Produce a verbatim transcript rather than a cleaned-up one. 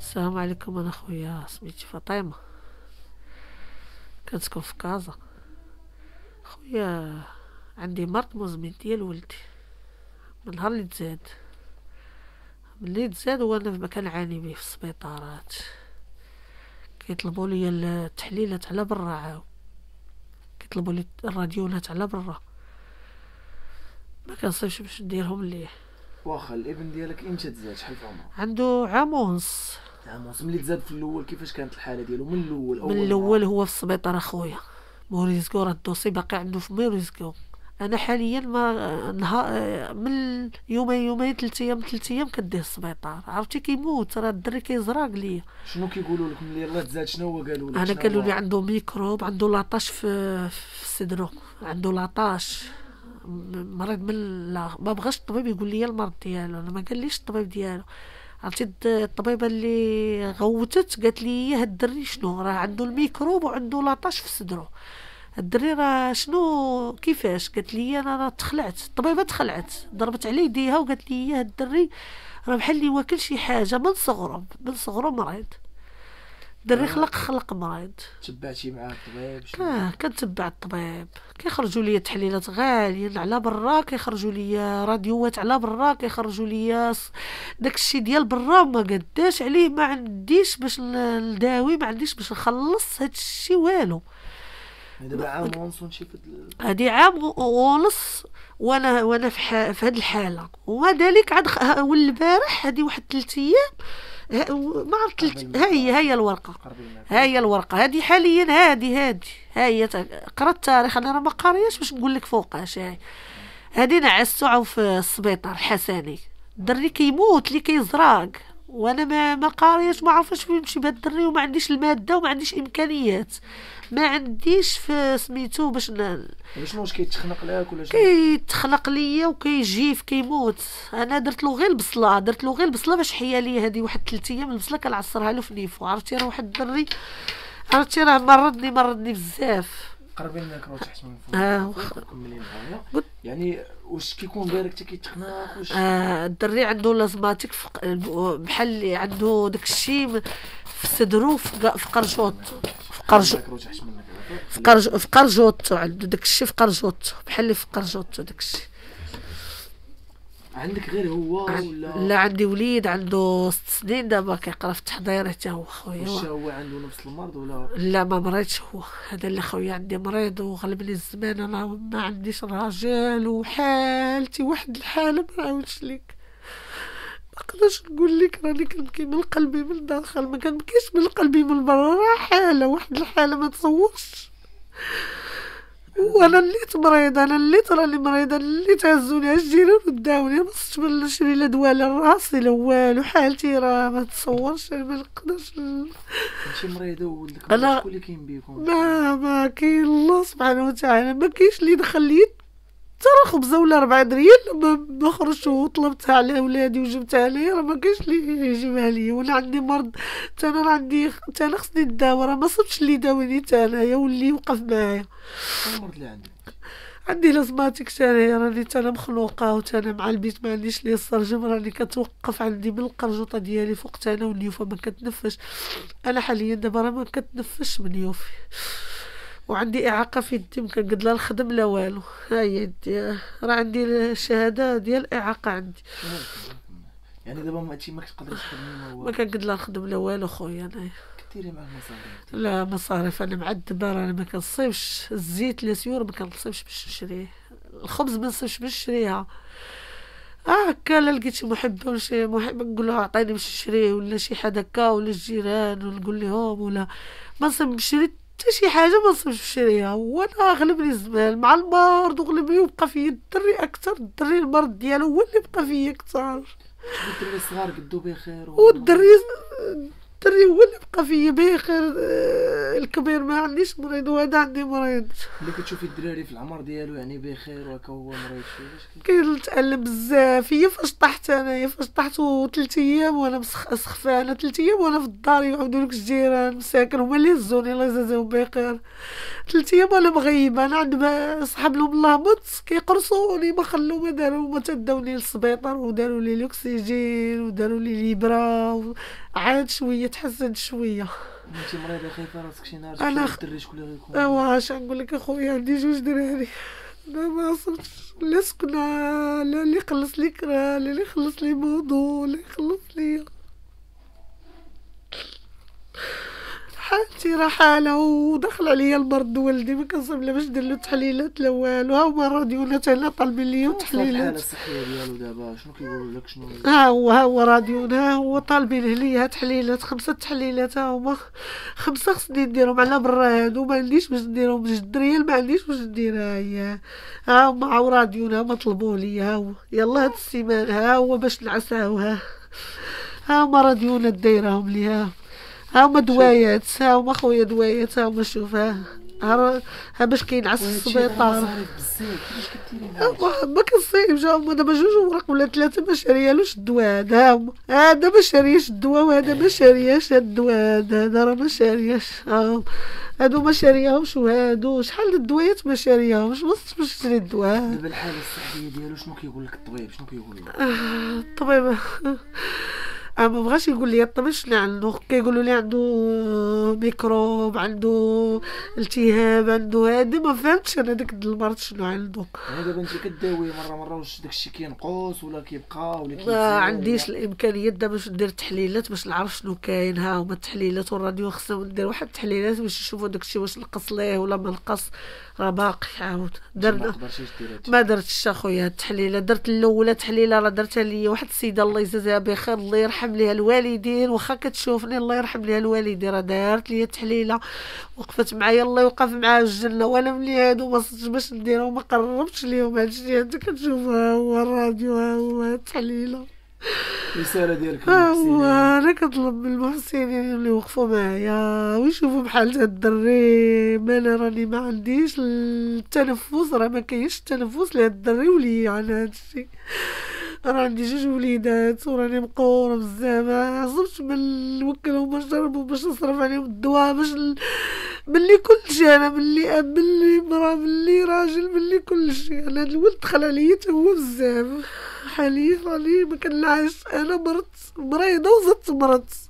السلام عليكم. انا خويا سميتي فاطمه، كنسكن في كازا. خويا عندي مرض مزمن ديال ولدي من نهار اللي تزاد ملي تزاد وانا ما كنعاني به في السبيطارات. كيطلبوا لي التحليلات على برا، عاو كيطلبوا لي الراديونات على برا، ما كنصيبش باش نديرهم ليه. واخا الابن ديالك امتى تزاد؟ شحال في عمره؟ عنده عام ونص. عام ونص. ملي تزاد في الاول كيفاش كانت الحاله ديالو من الاول؟ من الاول هو في السبيطار اخويا موريزكو، راه الدوسي باقي عنده في موريزكو. انا حاليا ما نهار من يومين يومين ثلاث ايام ثلاث ايام كديه السبيطار. عرفتي كيموت راه الدري كيزراق ليا. شنو كيقولوا لكم ملي يلاه تزاد؟ شنو هو قالوا لك؟ انا قالوا لي عنده ميكروب، عنده لاطاش في في صدره، عنده لاطاش مريض من لا ما بغاش الطبيب يقول لي المرض ديالو. انا ما قاليش الطبيب ديالو. عرفتي الطبيبه اللي غوتت قالت لي هاد الدري شنو راه عنده الميكروب وعنده لاطاش في صدره. الدري راه شنو كيفاش؟ قالت لي انا راه تخلعت. الطبيبه تخلعت، ضربت على يديها وقالت لي هاد الدري راه بحال اللي واكل شي حاجه من صغره، من صغره مريض. دري خلق خلق مريض. تبعتي مع الطبيب؟ اه كنتبع الطبيب. كيخرجوا لي تحليلات غاليين على برا، كيخرجوا لي راديوات على برا، كيخرجوا لي داكشي ديال برا ما قداش عليه، ما عنديش باش نداوي، ما عنديش باش نخلص هادشي والو. دابا عام ونص ونشي في هادي عام ونص وانا وانا في, ح... في هاد الحاله. وما ذلك عاد خ... والبارح هادي واحد ثلاث ايام ما عرفت تلت... ها هي ها هي الورقه، ها هي الورقه هذه حاليا، هذه هذه ها هي قرات التاريخ. انا راه ما قارياش باش نقول لك فوقاش. هاي هذه نعسوا في السبيطار الحسني. الدري كيموت اللي كيزراق، وانا ما ما قارياش، ما عرفاش فين نمشي بهاد الدري، وما عنديش الماده وما عنديش امكانيات، ما عنديش في سميتو باش ن... شنو واش كيتخنق لك ولا شنو؟ كيتخنق ليا وكيجيف كيموت. انا درت له غير البصله، درت له غير البصله باش حيا لي هذه واحد ثلاث ايام. البصله كنعصرها له في نيفو. عرفتي راه واحد الدري، عرفتي راه مرضني مرضني بزاف. قربي لك راه تحت من فوق. اه كملي معايا. يعني واش كيكون دايرك حتى كيتخنق واش؟ اه الدري عنده لازماتيك بحال اللي عنده داكشي في صدرو، في قرجوط، في قرجوط، في قرج في قرجوط عنده داكشي في قرجوط، بحال اللي في قرجوط داكشي. عندك غير هو ولا؟ لا عندي وليد عنده ست سنين دابا كيقرا في التحضير حتى هو خويا. واش هو عنده نفس المرض ولا؟ لا ما مريضش هو. هذا اللي خويا عندي مريض وغلبني الزمان. انا ما عنديش راجل وحالتي واحد الحاله ما عاودش لك، ما نقدرش نقول لك راني كنبكي من قلبي من داخل، ما كنبكيش من قلبي من برا. راه حاله واحد الحاله ما تصورش. وانا اللي مريضه، انا اللي راني مريضه، اللي تهزوني الجيران وداوني، ما صرتش نشري لا دواء لا راسي لا والو. حالتي راه ما تصورش، ما نقدرش. انت مريضه وولدك أنا... شكون اللي كاين بيكم؟ ما ما كاين الله سبحانه وتعالى. ما كاينش اللي دخل لي ترى خبزه ولا ربعة ريال لما نخرج وطلبتها على ولادي وجبتها لي. راه ما كاينش اللي يجيبها لي. وانا عندي مرض حتى انا عندي حتى انا خصني نداوى. راه ما صبتش اللي يداويني حتى انايا واللي وقف معايا. شنو المرض اللي عندك؟ عندي لازماتيك ثاني، راني حتى انا مخلوقه وحتى انا مع البيت ما عنديش لي السرجم، راني كتوقف عندي من القرجوطه ديالي فوق حتى انا والنيوفه ما كتنفش. انا حاليا دابا راه ما كتنفش من يوفي، وعندي اعاقه في يدي ما كنقد لا نخدم لا والو. ها هي يدي راه عندي الشهاده ديال الاعاقه عندي. يعني دابا ما انت ما كتقدريش تخدمي؟ ما كنقد لا نخدم لا والو خويا. انا كديري مع المصاريف؟ لا مصاريف انا معذبه، راني ما كنصيبش الزيت لا سيور ما كنصيبش باش نشريه، الخبز ما نصيبش باش نشريها. اه هكا لا لقيت شي محبه ولا شي محب نقول له عطيني باش نشريه، ولا شي حد هكا ولا الجيران ونقول لهم، ولا ما نصيب نشري حتى شي حاجه ما نصيبش نشريها. وانا غلبني الزمان مع المرض وغلبني وبقى فيا الدري اكثر. الدري المرض ديالو هو اللي بقى فيا اكثر. الدري الصغار قدو بخير والدري الدري هو اللي بقى فيا بخير. آه، الكبير ما عنديش مريض وهذا عندي مريض. ملي كتشوفي الدراري في العمر ديالو يعني بخير وهكا هو مريض شويه، كنتألم بزاف. هي فاش طحت انايا، فاش طحت وثلاث ايام وانا مسخ- سخفانه، ثلاث ايام وانا في الدار يعاودوا لك الجيران مساكن هما اللي هزوني الله يجازيهم بخير. ثلاث ايام وانا مغيبه، انا عند ما صحاب لهم الله موت كيقرصوني، ما خلو ما داروا، ما تداوني للسبيطار وداروا لي الاكسجين وداروا لي ليبرا و... عاد شويه تحسنت شويه. انت مريضه خايفه راسك شي نهار أنا تمشي خ- للدري شكون اللي غيكون؟ اوا اش نقول لك اخويا، عندي جوج دراري، انا ما صرتش لا سكنة، لا اللي يخلص لي كرا، لا اللي يخلص لي موضوع، لا يخلص لي حالتي راه حالة. ودخل عليا المرض ولدي، ما كنصيب لا باش ندير له تحليلات لا والو. ها هما راديونات هنا طالبين ليا الحاله تحليلات. الصحيه ديالو دابا شنو كيقولوا لك شنو؟ ها هو ها هو راديون، ها هو طالبين ليا تحليلات، خمسة تحليلات ها هما، خمسة خصني نديرهم على برا هادو، ما عنديش باش نديرهم جد ريال، ما عنديش باش نديرها هي. ها هما عاو راديون، ها هما طلبوا لي، ها هو يلا هاد السيمانة ها هو باش نعساو. ها ها هما راديونات دايرهم لي، ها ها هما دوايات، ها هما خويا دوايات، ها هما شوف ها ها ها باش كينعس في السبيطار. بزاف كيفاش كديري معاه؟ ما ما كنصيبش. هما دابا جوج وراق ولا ثلاثة ما شاريالوش الدواء هذا، هما هذا ما شارياش الدواء وهذا ما شارياش هاد الدواء هذا، هذا راه ما شارياش. ها هادو ما شارياهمش، وهادو شحال الدوايات ما شارياهمش، ما وصلتش باش نشري الدواء. دابا الحاله الصحيه ديالو شنو كيقول لك الطبيب؟ شنو كيقول لك؟ آه، الطبيب آه، ما بغاش يقول لي الطبيب شنو عنده، كيقولوا لي عنده ميكروب، عنده التهاب، عنده هادي. ما فهمتش انا داك المرض شنو عنده. يعني دابا انت كداوي مره مره، واش داكشي كينقص ولا كيبقى ولا كيزيد؟ ما عنديش الامكانيات دابا باش ندير تحليلات باش نعرف شنو كاين. ها هما التحليلات والراديو، خصنا ندير واحد التحليلات باش نشوفوا داكشي واش نقص ليه ولا ما نقص. راه باقي عاود ما درنا، قدرتيش دير هادشي. ما درتش اخويا التحليله. درت الاولى تحليله راه درتها ليا واحد السيده الله يجازيها بخير، الله يرحم ليها الوالدين، واخا كتشوفني الله يرحم ليها الوالدين، راه دارت ليا التحليله وقفت معايا الله يوقف معاها الجنه. وانا ملي هادو ما صدتش باش نديرهم، ما قربتش ليهم هادشي. انت كتشوفها هو الراديو، ها هو التحليله. الرساله ديالك ها هو للمحسنين؟ انا كنطلب من المحسنين اللي يوقفوا معايا ويشوفوا بحال هاد الدري. ما انا راني ما عنديش التنفس، راه ما كاينش التنفس لهاد الدري وليا على هادشي. انا عندي جوج وليدات وراني مقوره بزاف، ما عصبتش من نوكلهم باش نشربوا باش نصرف عليهم الدواء باش ن... ملي كلشي. انا ملي اب ملي مرا ملي راجل ملي كلشي. انا هاد الولد دخل عليا تا هو بزاف. حاليا راني ما كنعيش، انا مرت مريضه وزدت مرض.